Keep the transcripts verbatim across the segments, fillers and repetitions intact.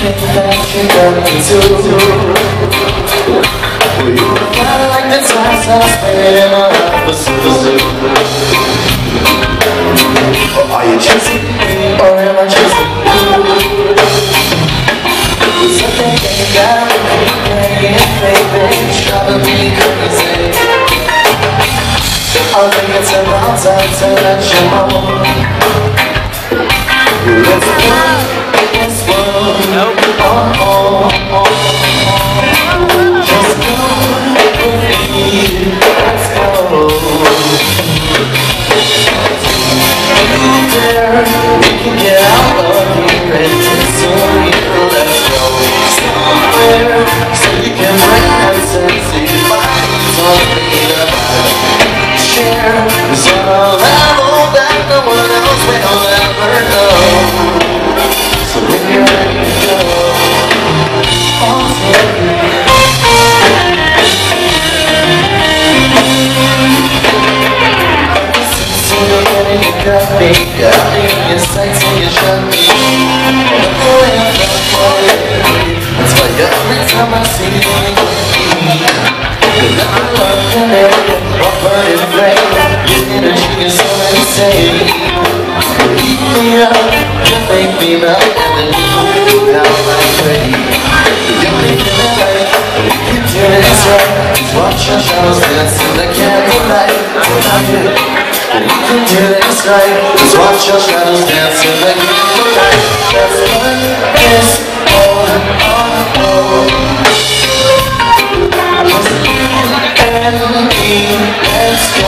that you got me too. Well, you were flying like the times I spent in my life was zoo. Are you chasing me or am I chasing you? There's something that got me hanging, baby, it's driving me crazy. I think it's about time to let you know. Let's go, let's go, oh, oh, oh. Just go with me, let's go. You there, we can get out of here and do some here. Let's go somewhere so you can bring that sexy body. Something about share is on a level that no one else will ever know. So when you're ready to go, I'll take you. So you're ready to cut me, got me in your sights and you shut me. All the way I'm not falling. That's why every time I see you, you're not looking at me, or burning flame. Your energy is so insane. You heat me up, you make me melt, and then you move down like crazy. You make me like we can do this right. Just watch your shadows dance in the candlelight. We can do this right. Just watch your shadows dance in the candlelight. That's what is on, on, on. Just you and me, let's go.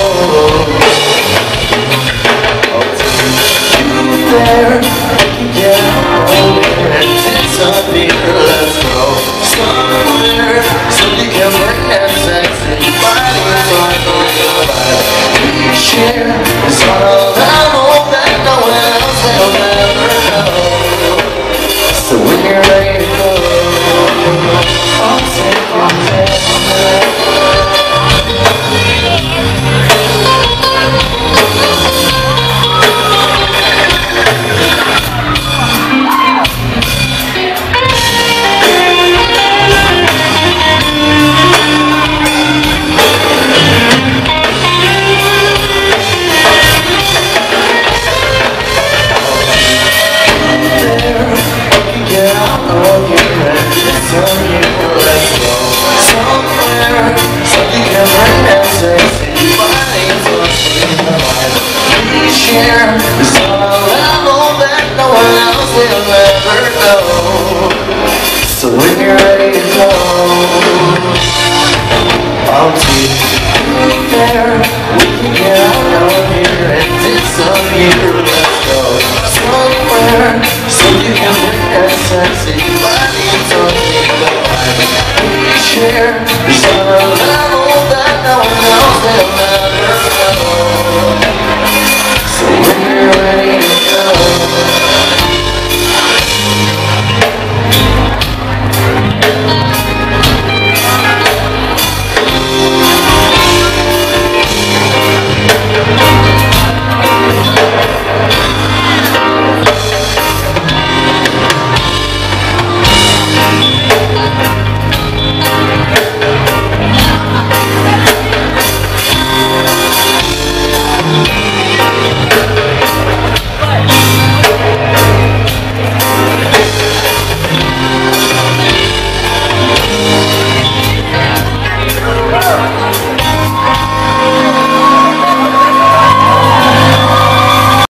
There, yeah, and disappear. Let's go somewhere so you can bring that sexy body on your body. We share is on a level that no one else will ever know. So when you're ready to go, I'll take you so when you're ready to go, I'll take you there. We can get out of here and disappear. Let's go somewhere so you can bring that sexy body to me. The life we share is on a level that no one else will.